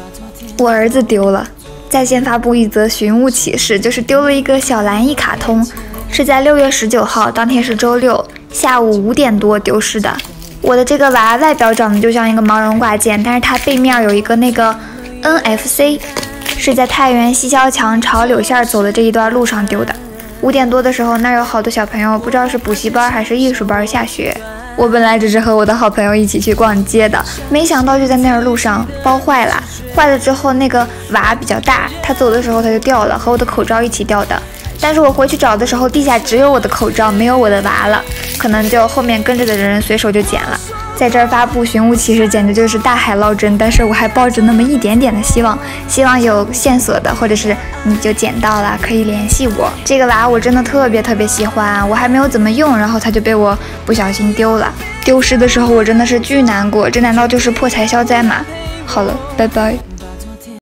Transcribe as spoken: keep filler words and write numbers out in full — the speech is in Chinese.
我儿子丢了，在线发布一则寻物启事，就是丢了一个小蓝翼卡通，是在六月十九号，当天是周六下午五点多丢失的。我的这个娃外表长得就像一个毛绒挂件，但是它背面有一个那个 N F C， 是在太原西萧墙朝柳线走的这一段路上丢的。五点多的时候，那儿有好多小朋友，不知道是补习班还是艺术班下学。我本来只是和我的好朋友一起去逛街的，没想到就在那儿路上包坏了。坏了之后，那个娃比较大，他走的时候他就掉了，和我的口罩一起掉的。但是我回去找的时候，地下只有我的口罩，没有我的娃了，可能就后面跟着的人随手就捡了。在这儿发布寻物启事，简直就是大海捞针。但是我还抱着那么一点点的希望，希望有线索的，或者是你就捡到了，可以联系我。这个娃我真的特别特别喜欢，我还没有怎么用，然后它就被我不小心丢了。丢失的时候我真的是巨难过，这难道就是破财消灾吗？好了，拜拜。